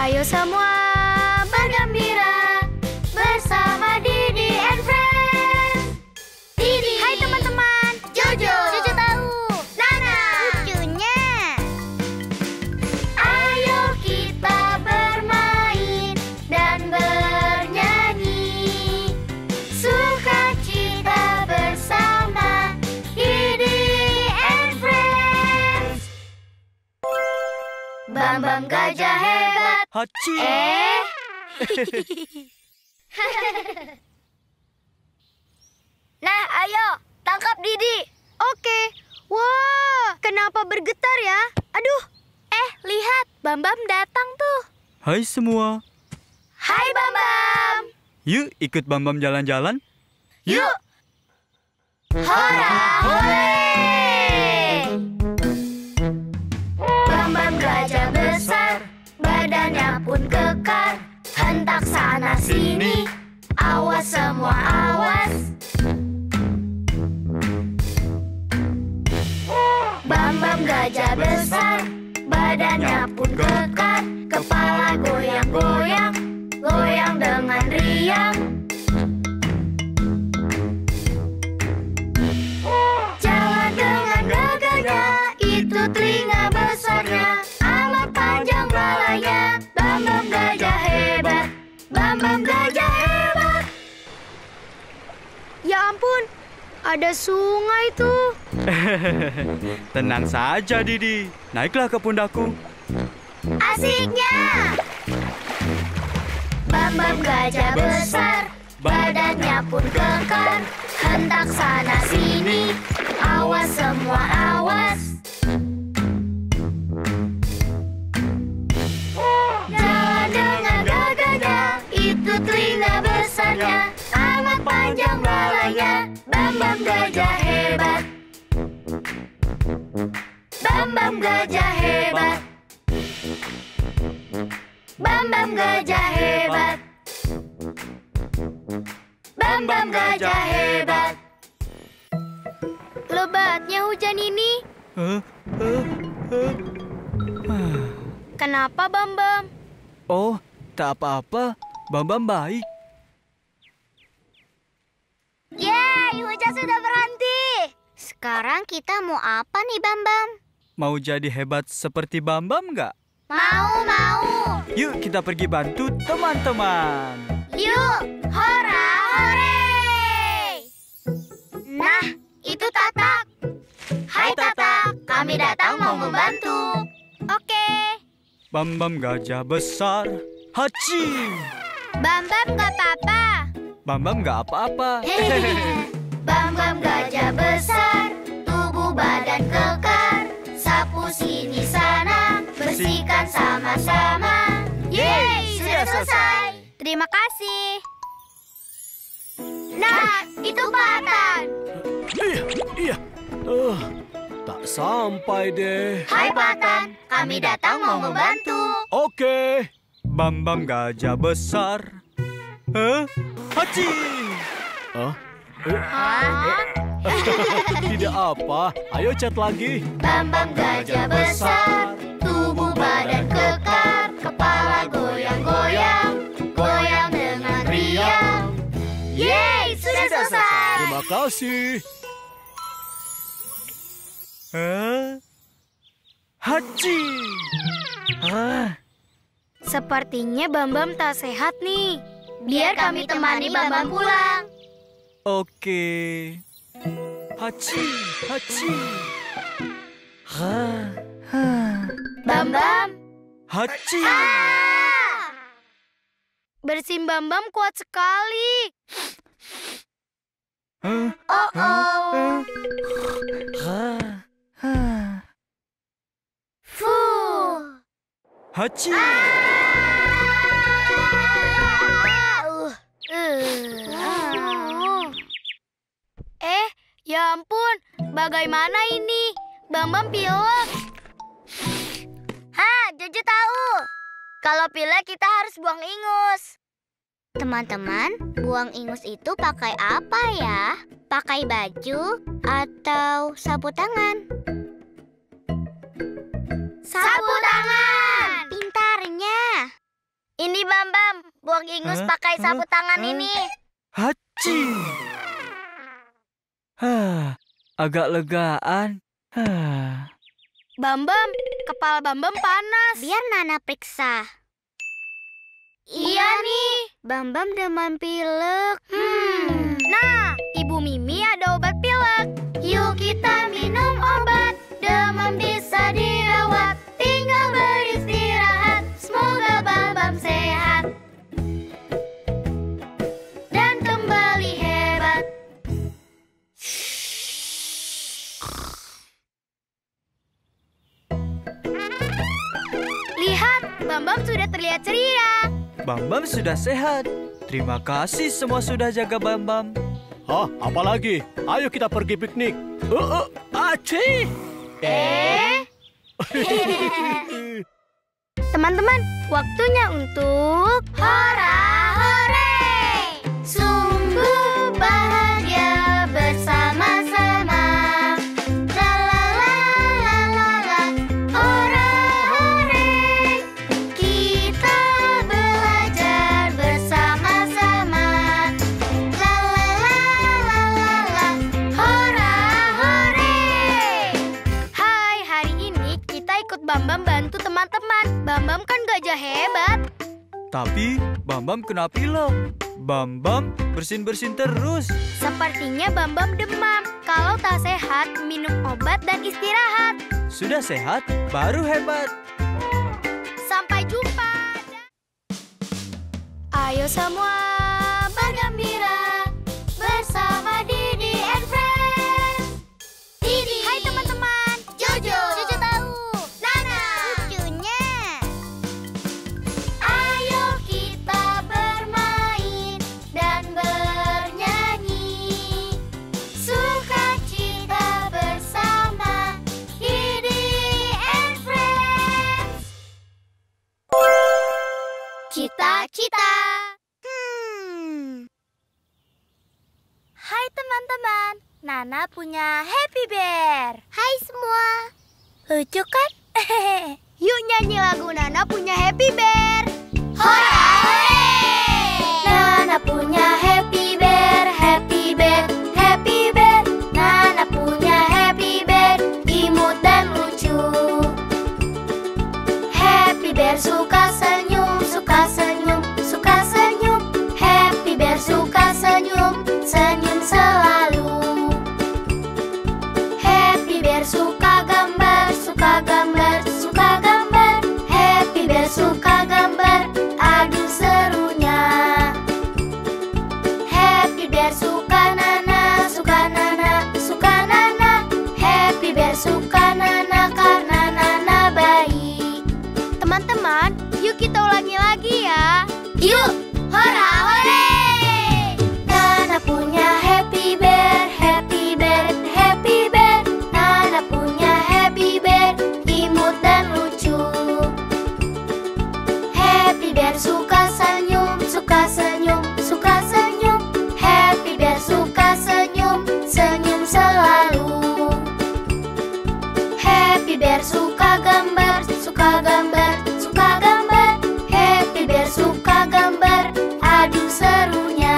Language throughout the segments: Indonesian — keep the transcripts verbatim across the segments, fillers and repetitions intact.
Ayo semua bergembira bersama Didi and Friends. Didi. Hai teman-teman. Jojo. Jojo tahu. Nana. Lucunya. Ayo kita bermain dan bernyanyi. Sukacita bersama Didi and Friends. Bam-bam gajah hebat. Hachi. Eh? Nah, ayo, tangkap Didi. Oke. Wah, kenapa bergetar ya? Aduh. Eh, lihat, Bam-bam datang tuh. Hai semua. Hai, Bam-bam. Yuk ikut Bam-bam jalan-jalan. Yuk. Hora, hore. Bam-bam gajah besar, badannya pun kekar. Hentak sana sini, awas semua awas. Bam-bam gajah besar, badannya pun kekar. Kepala goyang-goyang, goyang dengan riang. Jalan dengan gagahnya, itu telinga besarnya. Amat panjang balanya, Bam-bam gajah hebat. Bam-bam gajah hebat. Ya ampun, ada sungai tuh. Tenang saja, Didi. Naiklah ke pundakku. Asiknya. Bam-bam gajah besar, badannya pun kekar. Hentak sana sini, awas semua awas. Jalan dengan gagahnya, itu telinga besarnya. Amat panjang balanya, Bam-bam gajah hebat. Bam-bam gajah hebat. Bam-bam gajah hebat. Bam-bam gajah hebat. Lebatnya hujan ini. Huh? Huh? Huh? Ah. Kenapa, Bam-bam? Oh, tak apa-apa. Bam-bam baik. Yeay, hujan sudah berhenti. Sekarang kita mau apa nih, Bam-bam? Mau jadi hebat seperti Bam-bam nggak? Mau, mau. Yuk kita pergi bantu teman-teman. Yuk, hora, hore. Nah, itu Tatak. Hai Tatak, kami datang mau membantu. Oke. Bam-bam gajah besar. Hachi. Bam-bam gak apa-apa. Bam-bam nggak apa-apa. Bam-bam gajah besar, tubuh badan kekar. Sapu sini sana, bersihkan sama-sama. Yeay, sudah selesai. Terima kasih. Nah, itu Patan. Iya, iya. Uh, tak sampai deh. Hai Patan, kami datang mau membantu. Oke. Bam-bam gajah besar. Huh? Hachi. Hah? Hah? Tidak apa. Ayo cat lagi. Bam-bam gajah besar, tubuh badan kekar. Kepala goyang-goyang, goyang dengan riang. Yeay, sudah selesai. Terima kasih. Huh? Hachi. Ah. Sepertinya Bam-bam tak sehat nih. Biar kami temani Bam-bam pulang. Oke. Hachi, hachi. Ha, ha. Bam-bam. Hachi. Ah! Bersin Bam-bam kuat sekali. Huh? Oh, oh. Ha, ha. Fuh. Hachi. Ah! Uh. Uh. Eh, ya ampun. Bagaimana ini? Bam-bam pilek. Hah, Jojo tahu. Kalau pilek kita harus buang ingus. Teman-teman, buang ingus itu pakai apa ya? Pakai baju atau sapu tangan? Sapu tangan! Pintarnya. buang ingus Hah? pakai sapu Hah? tangan Hah? ini. Haci. Hah, agak legaan. Hah. Bambam, kepala Bambam panas. Biar Nana periksa. Iya nih. Bambam demam pilek. Hmm. Nah, Ibu Mimi ada obat pilek. Yuk kita minum obat. Demam bisa dirawat. Tinggal beristirahat. Semoga Bambam sehat dan kembali hebat. Lihat, Bambam sudah terlihat ceria. Bambam sudah sehat. Terima kasih semua sudah jaga Bambam. Hah, apa lagi? Ayo kita pergi piknik. Uh, uh, aci! Eh? Teman-teman, waktunya untuk Hora hore! Sungguh bahagia bersama-sama. La la la la la la. Hora hore! Kita belajar bersama-sama. La la la la la la. Hora hore! Hai, hari ini kita ikut Bambam bantu teman-teman. Bambam kan gajah hebat. Tapi Bambam kena pilek. Bambam bersin-bersin terus. Sepertinya Bambam demam. Kalau tak sehat, minum obat dan istirahat. Sudah sehat, baru hebat. Sampai jumpa. Ayo semua Bergembira bersama Didi and Friends. Didi. Hai teman-teman. Jojo. Jojo tahu. Nana. Lucunya. Ayo kita bermain dan bernyanyi. Sukacita bersama Didi and Friends. Cita-cita. Hmm. Hai teman-teman. Nana punya Happy Bear. Hai semua. Lucu kan? Yuk nyanyi lagu Nana punya Happy Bear. Hora hore! Nana punya Happy Bear, Happy Bear, Happy Bear. Nana punya Happy Bear, imut dan lucu. Happy Bear suka senyum, suka senyum, suka senyum. Happy Bear suka senyum, senyum selalu. Happy Bear suka gambar, suka gambar, suka gambar. Happy Bear suka gambar, aduh serunya. Happy Bear suka Nana, suka Nana, suka Nana. Happy Bear suka Nana karena Nana baik. Teman-teman, yuk kita ulangi lagi ya. Yuk, hora hore! Nana punya Happy Bear, Happy Bear, Happy Bear. Nana punya Happy Bear, imut dan lucu. Happy Bear suka senyum, suka senyum, suka senyum. Happy Bear suka senyum, senyum selalu. Happy Bear suka gambar, suka gambar, suka gambar. Happy Bear suka gambar, aduh serunya.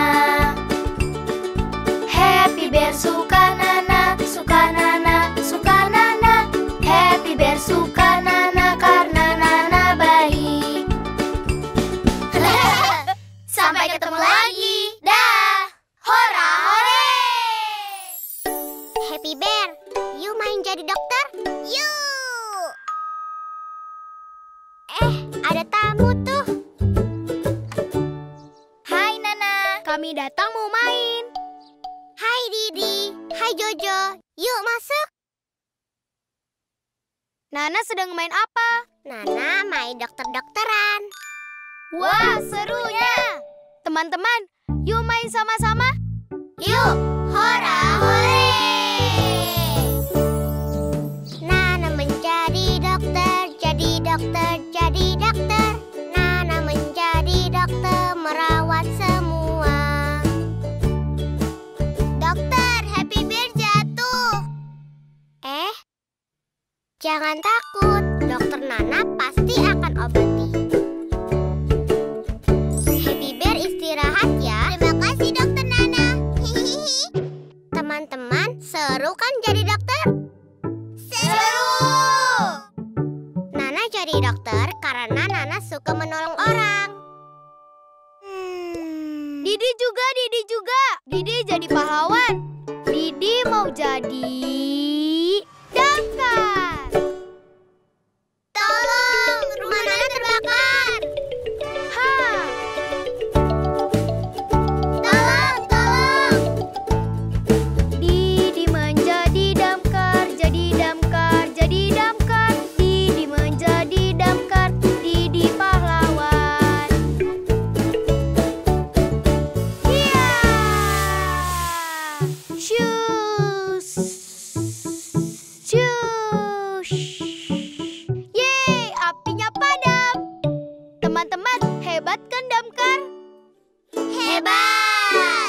Happy Bear suka Nana, suka Nana, suka Nana. Happy Bear suka Nana karena Nana baik. Sampai ketemu lagi. Dah. Hora hore! Happy Bear, yuk main jadi dokter? Yuk! Eh, ada tamu tuh. Hai Nana, kami datang mau main. Hai Didi, hai Jojo. Yuk masuk. Nana sedang main apa? Nana main dokter-dokteran. Wah, serunya. Teman-teman, yuk main sama-sama. Yuk, hora hore! Nana menjadi dokter, jadi dokter, jadi dokter. Nana menjadi dokter, merawat semua. Dokter, Happy Bear jatuh. Eh, jangan takut. Dokter Nana pasti akan obati. Happy dokter karena Nana suka menolong orang. Hmm. Didi juga, Didi juga. Didi jadi pahlawan. Didi mau jadi damkar. Tolong, rumah Nana terbakar. Ha. Tolong, tolong. Didi menjadi damkar, jadi damkar, jadi damkar. Didi menjadi damkar, Didi pahlawan. Iya. Shus. Shus. Yeay, apinya padam. Teman-teman, hebat kan damkar? Hebat.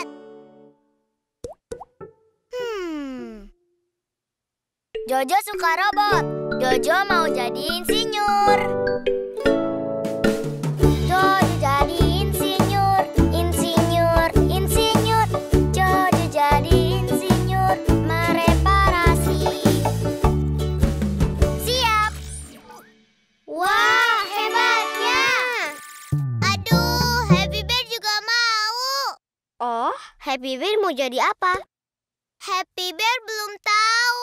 Hmm. Jojo suka robot. Jojo mau jadi insinyur. Jojo jadi insinyur, insinyur, insinyur. Jojo jadi insinyur, mereparasi. Siap. Wah, hebatnya. Aduh, Happy Bear juga mau. Oh, Happy Bear mau jadi apa? Happy Bear belum tahu.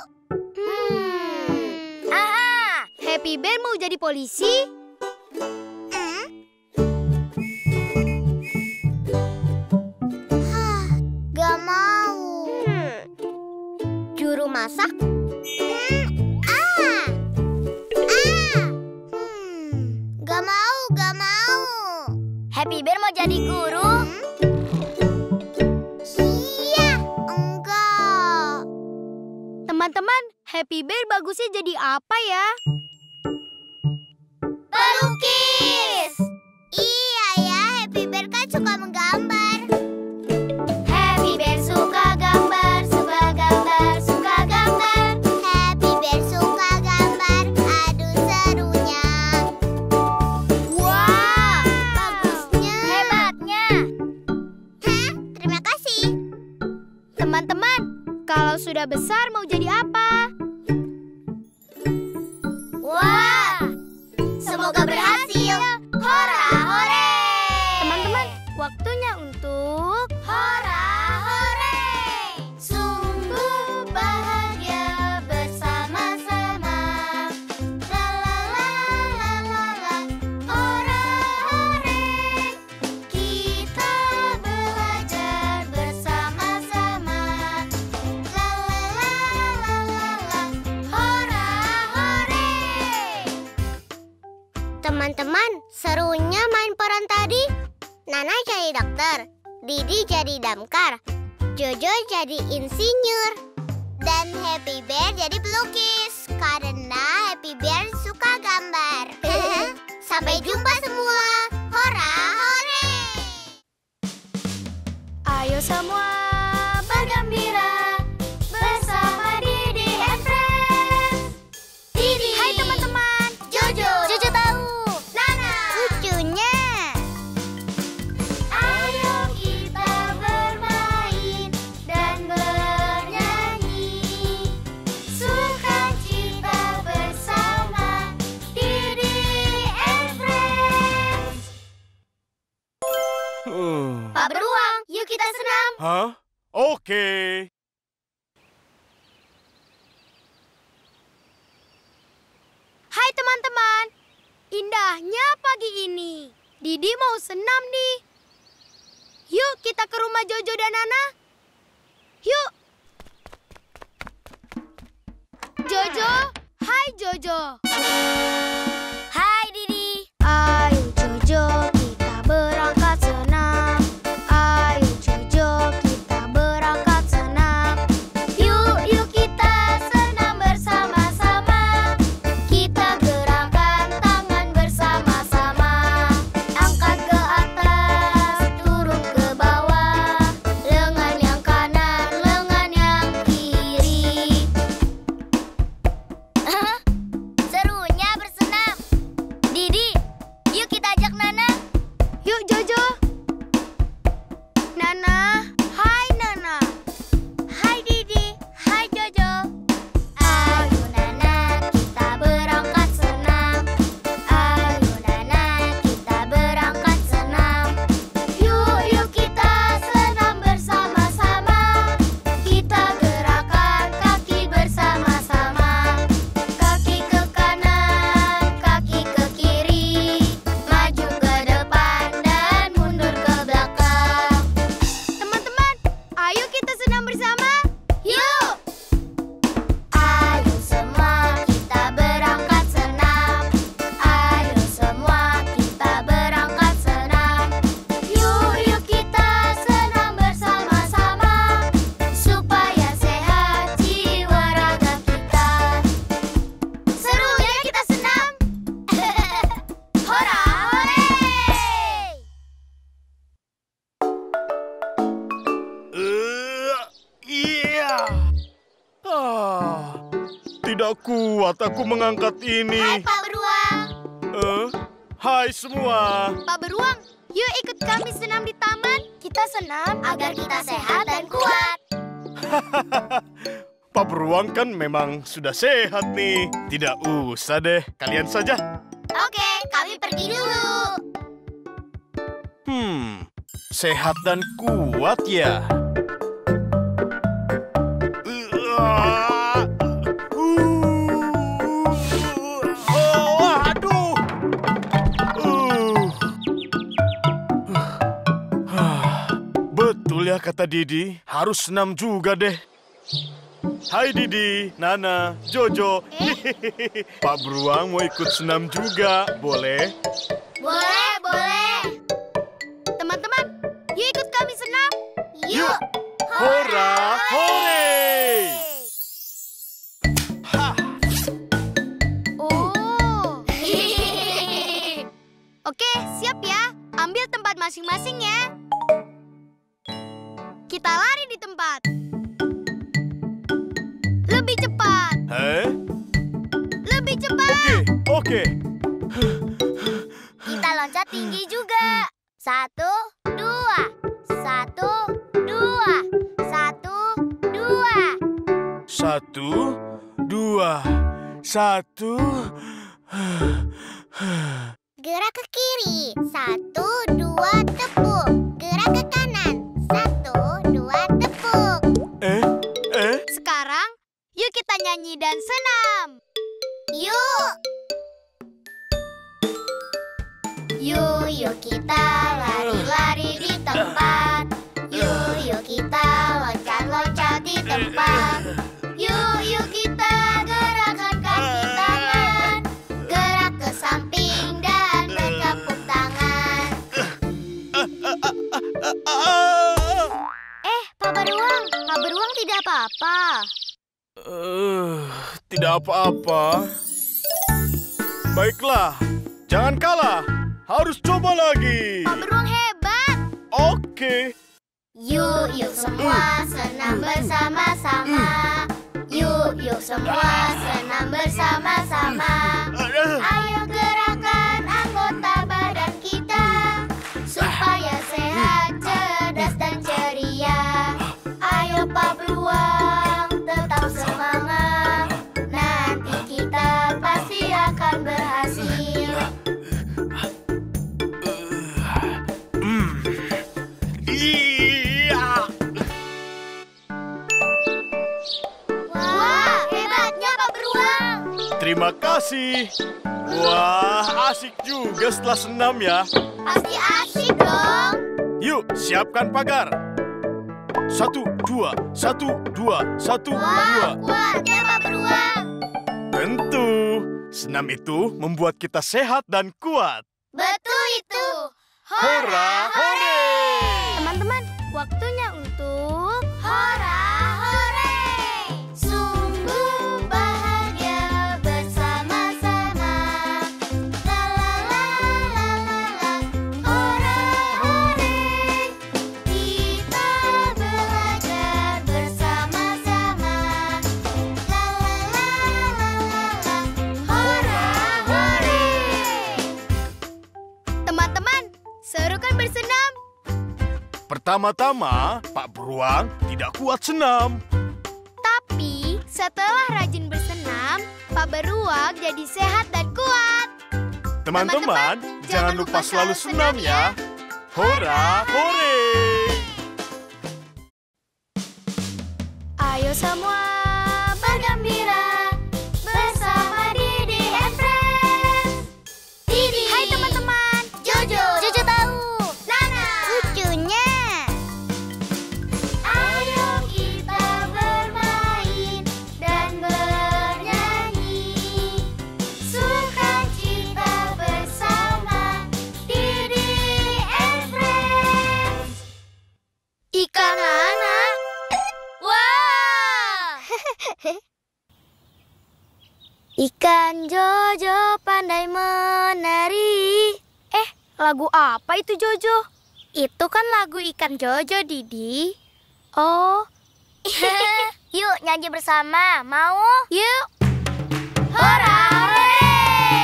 hmm. Aha, Happy Bear mau jadi polisi? Hmm? Hah, gak mau. Hmm. Juru masak? Hmm. Ah. Ah. Hmm. Gak mau, gak mau. Happy Bear mau jadi guru? Hmm? Iya, enggak. Teman-teman, Happy Bear bagusnya jadi apa ya? Pelukis. Iya ya, Happy Bear kan suka menggambar. Happy Bear suka gambar, suka gambar, suka gambar. Happy Bear suka gambar, aduh serunya. Wah, Bagusnya. hebatnya. Hah? Terima kasih. Teman-teman, kalau sudah besar mau jadi apa? Wah, semoga berhasil. Hora, hore. Teman-teman, waktunya untuk Hora, hore. sungguh bahagia bersama-sama. La la la la la la. Hora, hore. Kita belajar bersama-sama. La la la la la la. Hora, hore. Teman-teman, serunya main peran tadi. Nana jadi dokter, Didi jadi damkar, Jojo jadi insinyur, dan Happy Bear jadi pelukis karena Happy Bear suka gambar. Sampai jumpa semua. Hora, hore. Ayo semua bergembira bersama Didi and Friends. Didi. Hai teman-teman, Jojo. Jojo tahu. Nana. Lucunya. Ayo kita bermain dan bernyanyi. Sukacita bersama Didi and Friends. Hmm. Pak Beruang, yuk kita senam. Hah? Oke. Hai teman-teman, indahnya pagi ini. Didi mau senam nih. Yuk kita ke rumah Jojo dan Nana. Yuk. Jojo, hai Jojo. Hai Didi. Ayo Jojo, kita berangkat senam. Ayo Jojo, kita berangkat senam. Yuk, yuk kita senam bersama-sama. Kita gerakkan tangan bersama-sama. Angkat ke atas, turun ke bawah. Lengan yang kanan, lengan yang kiri. Serunya bersenam. Tidak kuat aku mengangkat ini. Hai Pak Beruang. Eh, hai semua. Pak Beruang, yuk ikut kami senam di taman. Kita senam Agar kita sehat dan kuat. Pak Beruang kan memang sudah sehat nih. Tidak usah deh, kalian saja. Oke, kami pergi dulu. Hmm, sehat dan kuat ya. Oh, aduh. Betul ya kata Didi, harus senam juga deh. Hai Didi, Nana, Jojo. Pak Beruang mau ikut senam juga, boleh? Boleh, boleh. teman-teman, yuk ikut kami senam. Yuk. Hora, hore! Hah. Oh. Oke, siap ya. Ambil tempat masing-masing ya. Kita lari di tempat. Lebih cepat. Eh? Lebih cepat. Oke, oke. Kita loncat tinggi juga. Satu, dua. Satu, dua. Satu, dua. Satu, dua, satu. Gerak ke kiri. Satu, dua, tepuk. Gerak ke kanan. Satu, dua, tepuk. Eh, eh. Sekarang, yuk kita nyanyi dan senam. Yuk. Yuk, yuk kita lari-lari di tempat. Yuk, yuk kita loncat-loncat di tempat. Yuk, yuk kita gerakan kaki tangan. Gerak ke samping dan bertepuk tangan. Eh, Pak Beruang, Pak Beruang tidak apa-apa. Eh, tidak apa-apa. Baiklah, jangan kalah. Harus coba lagi. Pak Beruang hebat. Oke. Yuk, yuk semua senam bersama-sama. Yuk, yuk semua senam bersama-sama. Ayo gerakan anggota badan kita supaya sehat, cerdas, dan ceria. Ayo Pak Beruang, tetap semangat. Nanti kita pasti akan berhasil. Iya. Wah, hebatnya Pak Beruang. Terima kasih. Wah, asik juga setelah senam ya. Pasti asik dong. Yuk, siapkan pagar. Satu, dua, satu, dua, satu, dua. Wah, kuatnya Pak Beruang. Tentu, senam itu membuat kita sehat dan kuat. Betul itu. Hora, hore! Teman-teman, waktunya untuk... Hora, hore! Sungguh bahagia bersama-sama. La la la la la la. Hora, hore! Kita belajar bersama-sama. La la la la la la. Hora, hore! Teman-teman, seru kan bersenam? Pertama-tama, Pak Beruang tidak kuat senam. Tapi setelah rajin bersenam, Pak Beruang jadi sehat dan kuat. Teman-teman, jangan lupa selalu senam ya. Hora, hore! Ayo semua Bergembira bersama Didi and Friends. Didi. Hai teman-teman. Jojo. Jojo tahu. Nana. Lucunya. Ayo kita bermain dan bernyanyi. Sukacita bersama Didi and Friends. Ikan Nana. Wah. Ikan Jojo pandai menari. Eh, lagu apa itu Jojo? Itu kan lagu Ikan Jojo, Didi. Oh, Yuk nyanyi bersama, mau? yuk. hora hore!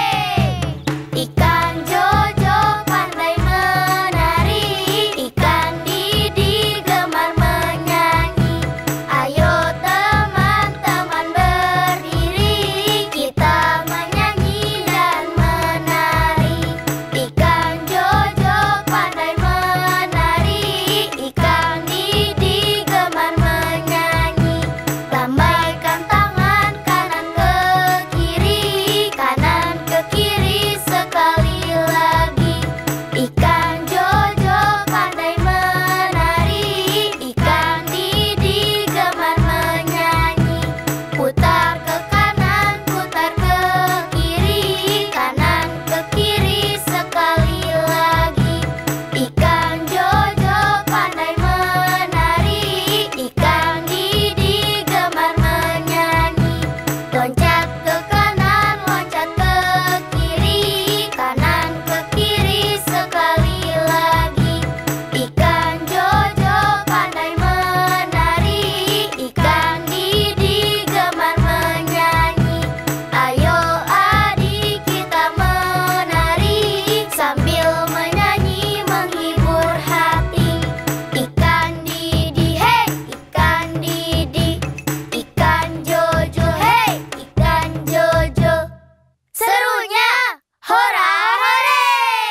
Ikan Jojo pandai menari, ikan Didi gemar menyanyi. Ayo teman-teman berdiri, kita menyanyi dan menari. Ikan Jojo pandai menari, ikan Didi gemar menyanyi. Lambaikan tangan kanan ke kiri, kanan ke kiri sekali lagi. Ikan Jojo pandai menari, ikan Didi gemar menyanyi. Putar ke kanan, putar ke kiri, kanan ke kiri sekali lagi. Ikan Jojo pandai menari, ikan Didi gemar menyanyi. Loncat ke kanan, loncat ke kiri, kanan ke kiri sekali lagi. Ikan Jojo pandai menari, ikan Didi gemar menyanyi. Ayo adik kita menari, sambil menyanyi menghibur hati. Ikan Didi, hey, ikan Didi, ikan Jojo, hey, ikan Jojo. Serunya hora hore!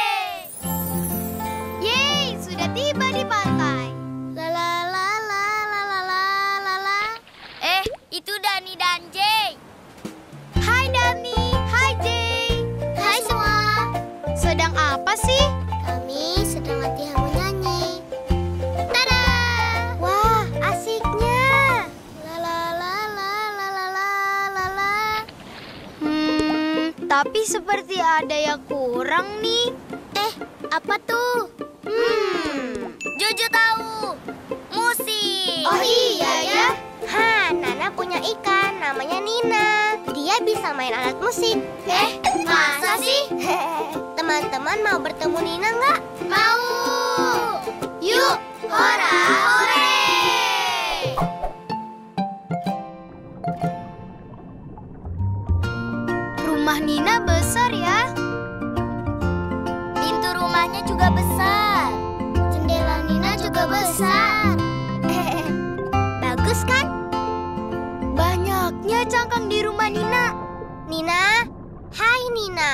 Yeay, sudah tiba di pantai. La la la la la la la la la. Eh, itu Dani dan Jay. Hai Dani, hai Jay. Hai semua. Sedang apa sih? Kami sedang latihan menyanyi. Tada! Wah, asiknya. La la la la la la la la la. Hmm, tapi seperti ada yang kurang nih. Eh, apa tuh? Hmm, Jojo tahu. Musik. Oh iya ya. Ha, Nana punya ikan namanya Nina. Dia bisa main alat musik. Eh, masa sih? Teman-teman mau bertemu Nina nggak? Mau. Yuk, hora hore! Rumah Nina besar ya. Pintu rumahnya juga besar. Jendela Nina juga besar. Bagus kan? Banyaknya cangkang di rumah Nina. Nina, hai Nina.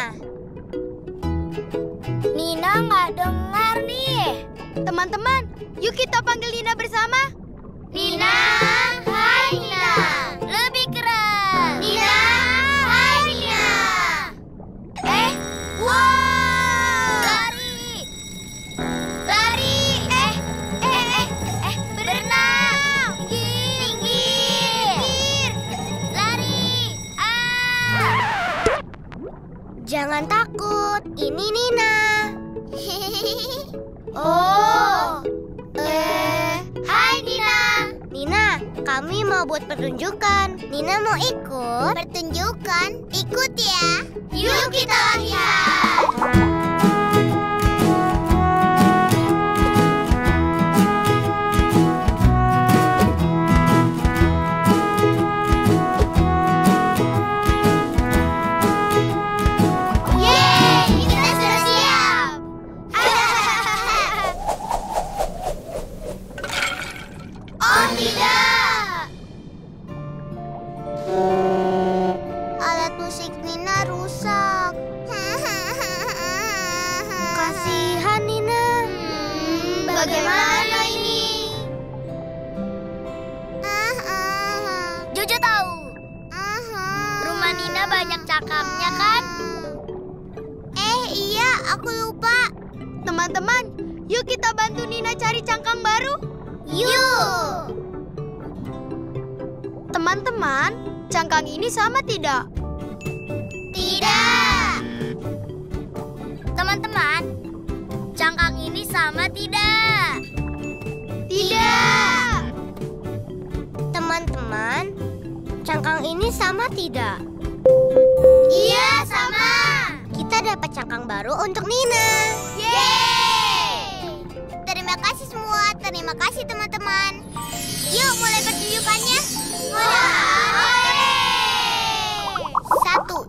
Nina nggak dengar nih. Teman-teman, yuk kita panggil Nina bersama. Nina, hai Nina. Lebih keras. Nina, hai Nina. Eh, wow. Lari. Lari. Eh, eh, eh, eh, berenang. Minggir. Lari. Ah. Jangan takut, ini Nina. Oh, eh, hai Nina. Nina, kami mau buat pertunjukan. Nina mau ikut? Pertunjukan? Ikut ya. Yuk kita latihan. Yeay, kita sudah siap. Oh tidak. Alat musik Nina rusak. Kasihan Nina. Hmm, bagaimana ini? Jojo tahu. Rumah Nina banyak cangkangnya kan? Eh iya, aku lupa. Teman-teman, yuk kita bantu Nina cari cangkang baru. Yuk. Teman-teman, cangkang ini sama tidak? Tidak. Teman-teman, cangkang ini sama tidak? Tidak. Teman-teman, cangkang ini sama tidak? Iya, sama. Kita dapat cangkang baru untuk Nina. Yeay! Terima kasih semua, terima kasih teman-teman. Yuk mulai pertunjukannya. Hore! Satu,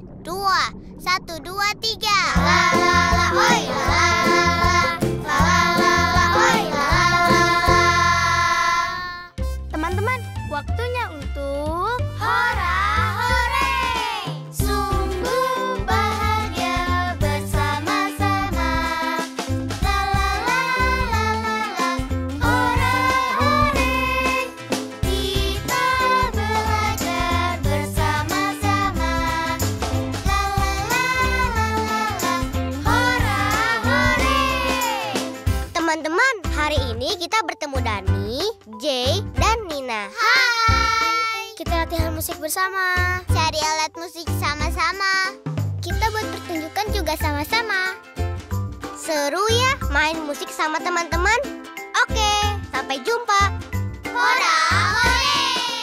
semua. Satu, dua, tiga. La la la, oi, la la la. La la la la, oi, la la la. Teman-teman, waktunya untuk Hora hore. Sungguh bahagia bersama-sama. La la la la la la. Hora hore. Kita belajar bersama-sama. La la la la la la. Hora hore. Teman-teman, hari ini kita bertemu Dani, Jay, dan Nina. Hai. kita latihan musik bersama. Cari alat musik sama-sama. Kita buat pertunjukan juga sama-sama. Seru ya main musik sama teman-teman? Oke, sampai jumpa. Hora hore!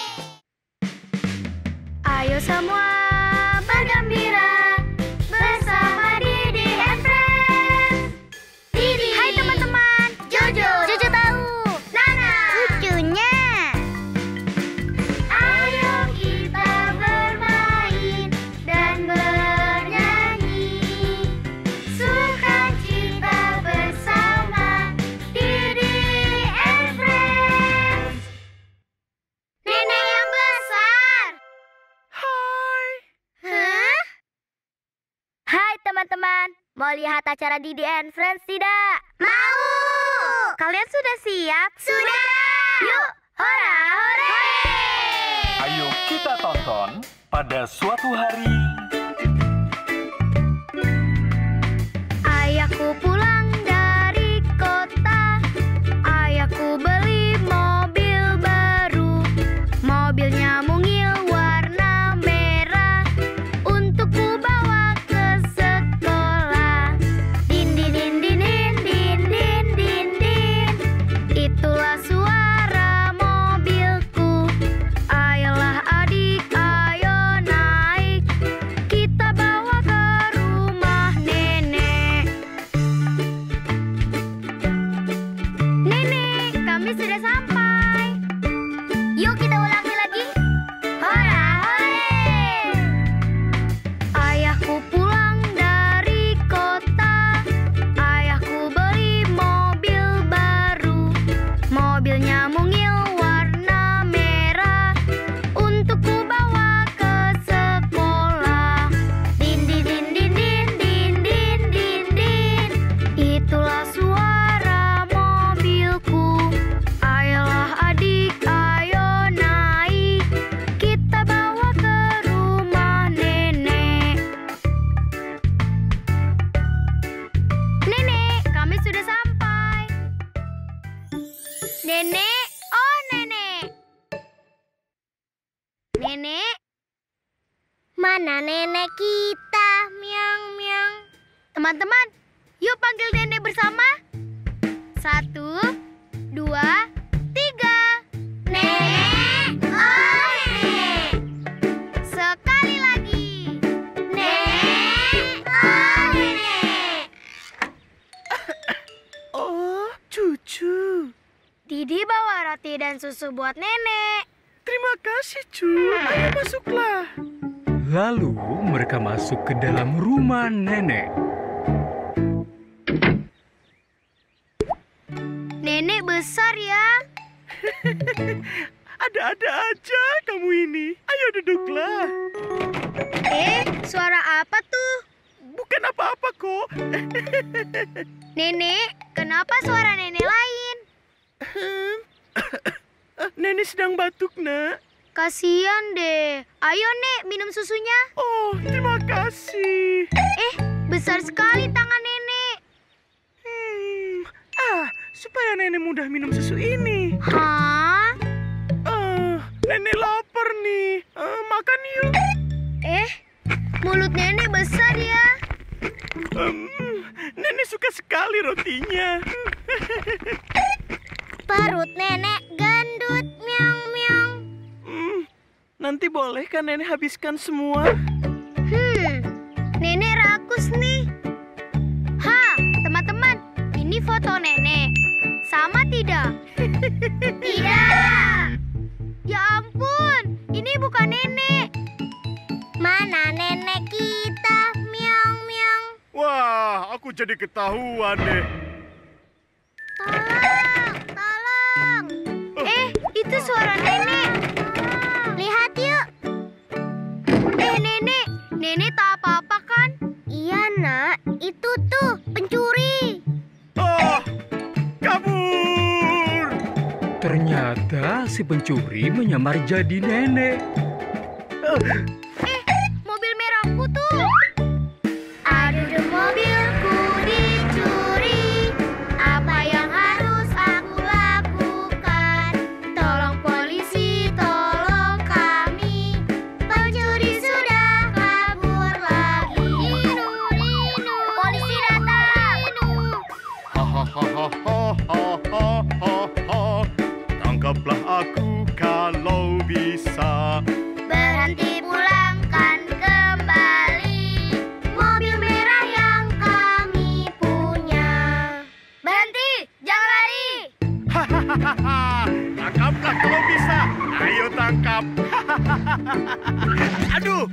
Ayo semua bergembira bersama Didi and Friends. Didi. Hai teman-teman, Jojo. Jojo tahu. Nana. Lucunya. Ayo kita bermain dan bernyanyi. Sukacita bersama Didi and Friends. Nenek yang besar. Hah? Hai teman-teman, mau lihat acara Didi and Friends tidak? Mau. Kalian sudah siap? Sudah. Yuk, hora hore! Ayo kita tonton pada suatu hari. Ayahku pulang dari kota. Ayahku beli mobil baru. Mobilnya mungil warna merah. Untuk ku bawa ke sekolah. Din din din din din din din din din. Itulah suara mobilku. Ayolah adik, ayo naik. Kita bawa ke rumah nenek. Nenek, kami sudah sampai. Yuk kita ulangi lagi. Hora hore! Ayahku pulang dari kota. Ayahku beli mobil baru. Mobilnya mungil warna merah. Untuk ku bawa ke sekolah. Din din din din din din din din din. Itulah suara mobilku. Ayolah adik, ayo naik. Kita bawa ke rumah nenek. Nenek, kami sudah sampai. Nenek, oh nenek. Nenek, Mana nenek kita? Miang miang. teman-teman, yuk panggil nenek bersama. Satu, dua, tiga. Nenek. Oh nenek. Sekali lagi. Nenek. Oh nenek. Oh, cucu. Didi bawa roti dan susu buat nenek. Terima kasih, cu. Ayo masuklah. Lalu mereka masuk ke dalam rumah nenek. Nenek besar ya. Ada-ada aja kamu ini. Ayo duduklah. Eh, suara apa tuh? Bukan apa-apa kok. Nenek, kenapa suara nenek lain? Nenek sedang batuk, nak. Kasian deh. Ayo, Nek, minum susunya. Oh, terima kasih. Eh, besar sekali tangan nenek. Hmm, ah, supaya nenek mudah minum susu ini. Hah? Ah, nenek lapar nih. Ah, makan yuk. Eh, mulut nenek besar ya. Hmm, nenek suka sekali rotinya. Perut nenek gendut. Miang miang. Hmm, nanti boleh kan nenek habiskan semua? Hmm, nenek rakus nih. Ha, teman-teman, ini foto nenek. Sama tidak? Tidak. Ya ampun, ini bukan nenek. Mana nenek kita? aku jadi ketahuan deh. Tolong, tolong. Eh, itu suara nenek. Lihat yuk. Eh, nenek. Nenek tak apa-apa kan? Iya, Nak. Itu tuh pencuri. Oh, kabur. Ternyata si pencuri menyamar jadi nenek. Eh, mobil merahku tuh. Aduh, mobilku dicuri. Apa yang harus aku lakukan? Tolong polisi, tolong kami. Pencuri sudah kabur lagi. Ninu, ninu. Polisi datang. Hahaha. Tangkaplah aku kalau bisa. Berhenti, pulangkan kembali mobil merah yang kami punya. Berhenti, jangan lari. Hahaha. Tangkaplah kalau bisa. Ayo tangkap. Aduh.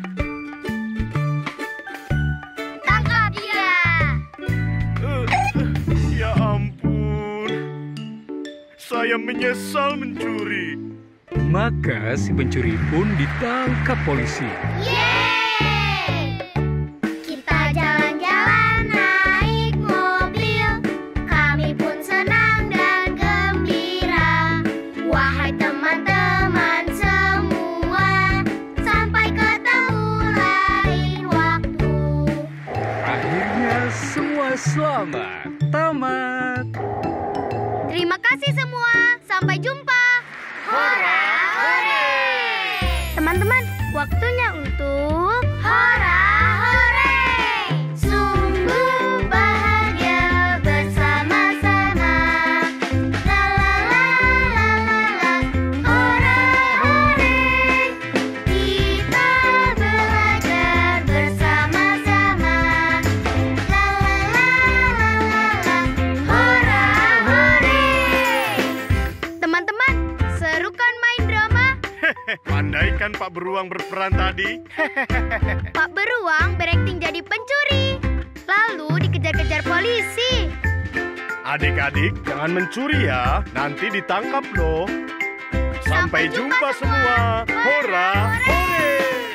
Tangkap dia. Eh, eh, Ya ampun. Saya menyesal mencuri. Maka si pencuri pun ditangkap polisi. Yeay! Kita jalan-jalan naik mobil. Kami pun senang dan gembira. Wahai teman-teman semua, sampai ketemu lain waktu. Akhirnya semua selamat. Tamat. Terima kasih semua. Sampai jumpa. Hora, hore! Teman-teman, waktunya untuk hora, hore! Sungguh bahagia bersama-sama. La la la la la la. Hora, hore! Kita belajar bersama-sama. La la la la la la. Hora, hore! Teman-teman, seru kan main drama? Pandai kan Pak Beruang berperan tadi? Pak Beruang berakting jadi pencuri, lalu dikejar-kejar polisi. Adik-adik, jangan mencuri ya. Nanti ditangkap loh. Sampai jumpa semua. Hora, hore!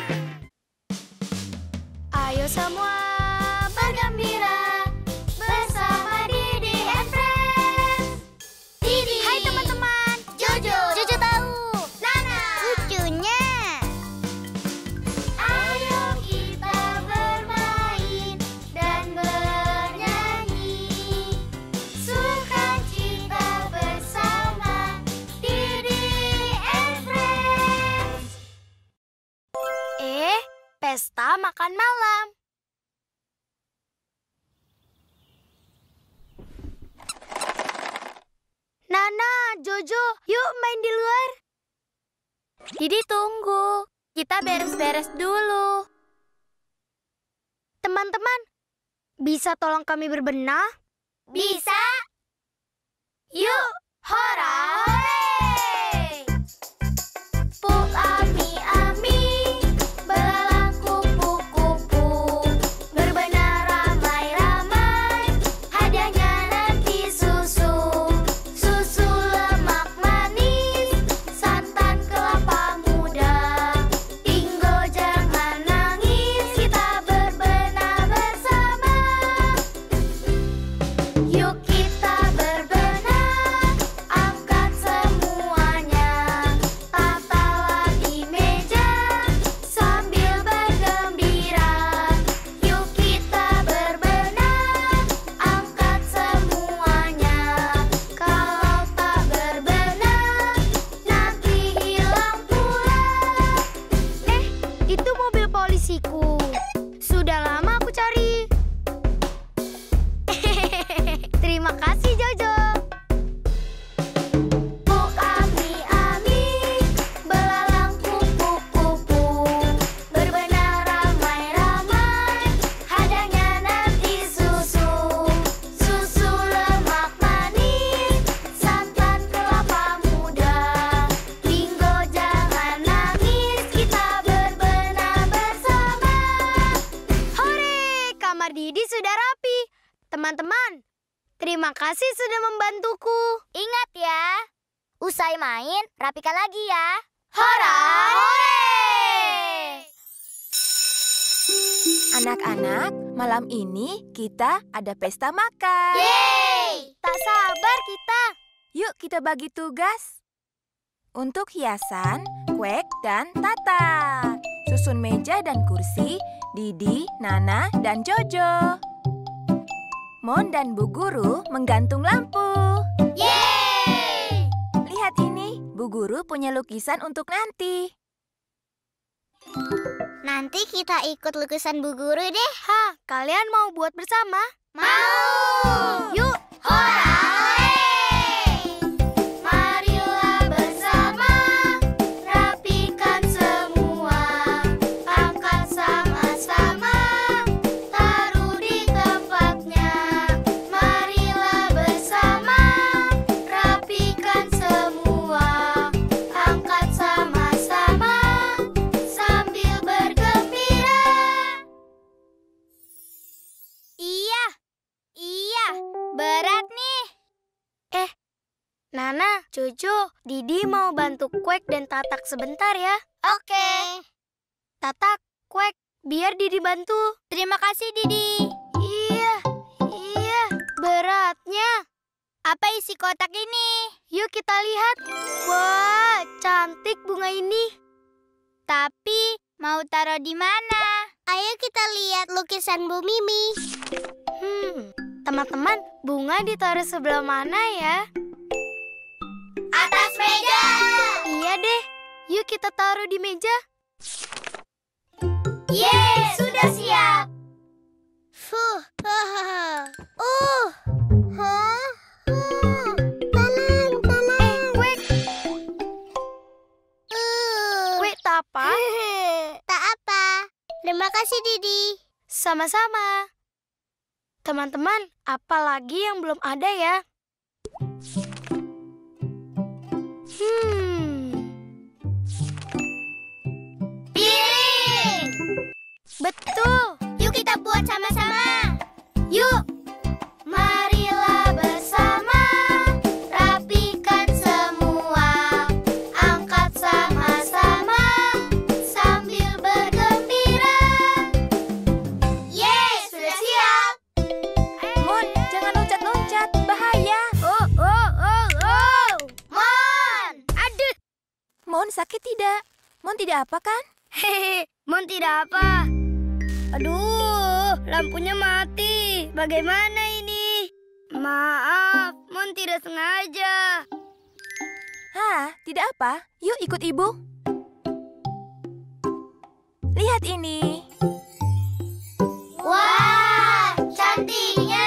Ayo semua bergembira bersama Didi and Friends. Didi. Hai teman-teman. Jojo. Jojo tahu. Nana. Lucunya. Ayo kita bermain dan bernyanyi. Sukacita bersama Didi and Friends. Eh, pesta makan malam. Nana, Jojo, yuk main di luar. Didi tunggu, kita beres-beres dulu. Teman-teman, bisa tolong kami berbenah? Bisa. Yuk, hora, hore! Puk ami ami, belalang kupu-kupu, berbenah ramai-ramai, hadiahnya nanti susu. Susu lemak manis, santan kelapa muda. Tinggo jangan nangis, kita berbenah bersama. Yuk kita berbenah, angkat semuanya. Tatalah di meja, sambil bergembira. Yuk kita berbenah, angkat semuanya. Kalau tak berbenah, nanti hilang pula. Eh, itu mobil polisiku. Sudah lama aku cari. Terima kasih, Jojo. Puk ami ami, belalang kupu-kupu, berbenah ramai-ramai, hadiahnya nanti susu. Susu lemak manis, santan kelapa muda. Tinggo jangan nangis, kita berbenah bersama. Hore, kamar Didi sudah rapi. Teman-teman, terima kasih sudah membantuku. Ingat ya, usai main, rapikan lagi ya. Hora! Hore! Anak-anak, malam ini kita ada pesta makan. Yeay! Tak sabar kita. Yuk kita bagi tugas. Untuk hiasan, kuek, dan tatak. Susun meja dan kursi, Didi, Nana, dan Jojo. Mon dan Bu Guru menggantung lampu. Yeay! Lihat ini, Bu Guru punya lukisan untuk nanti. Nanti kita ikut lukisan Bu Guru deh. Hah, kalian mau buat bersama? Mau! Yuk! Hora! Marilah bersama, rapikan semua, angkat sama-sama, taruh di tempatnya. Marilah bersama, rapikan semua, angkat sama-sama, sambil bergembira. Iya, iya, berat nih. Eh, Nana, Jojo, Didi mau bantu kuek dan tatak sebentar ya. Oke. Tatak, kuek, biar Didi bantu. Terima kasih, Didi. Iya, iya, beratnya. Apa isi kotak ini? Yuk kita lihat. Wah, cantik bunga ini. Tapi mau taruh di mana? Ayo kita lihat lukisan Bu Mimi. Hmm, teman-teman, bunga ditaruh sebelah mana ya? Atas meja. Iya deh, yuk kita taruh di meja. Yeay, sudah siap. Fuh. Uh. Huh. Hmm. Tenang, tenang. Eh, kuek, Uh. kuek tak apa? Tak apa. Terima kasih, Didi. Sama-sama. Teman-teman, apa lagi yang belum ada ya? Hmm, Piring. betul. Yuk kita buat sama-sama. Yuk. Marilah bersama, rapikan semua, angkat sama-sama, sambil bergembira. Yeay, sudah siap. Mon, jangan loncat-loncat, bahaya. Oh, oh, oh, oh. Mon. Aduh. Mon, sakit tidak? Mon tidak apa kan? Hehehe, Mon tidak apa. Aduh, lampunya mati. Bagaimana ini? Maaf, Mon tidak sengaja. Hah, tidak apa. Yuk ikut ibu. Lihat ini. Wah, cantiknya.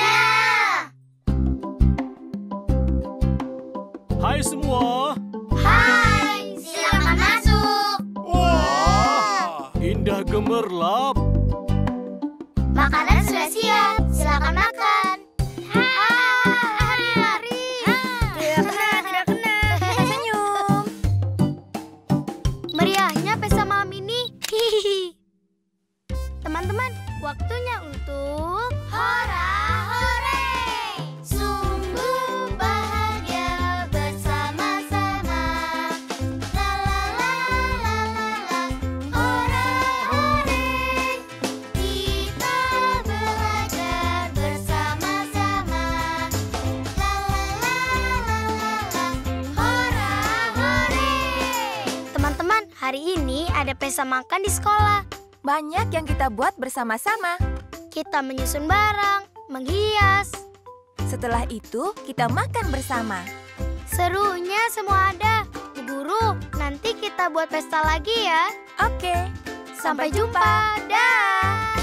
Hai semua. Hai, silakan masuk. Wah, indah gemerlap. Makanan sudah siap, silakan makan. Hari, hari. Tidak kena, tidak kena. Senyum. Meriahnya pesta malam ini. Hihihi. Teman-teman, waktunya untuk Hora, hore. Sungguh bahagia bersama-sama. La la la la la la. Hora, hore. Kita belajar bersama-sama. La la la la la la. Hora, hore. teman-teman. Hari ini ada pesta makan di sekolah. Banyak yang kita buat bersama-sama. Kita menyusun barang, menghias. Setelah itu, kita makan bersama. Serunya semua ada. Bu Guru, nanti kita buat pesta lagi ya. Oke, Sampai jumpa. Dah.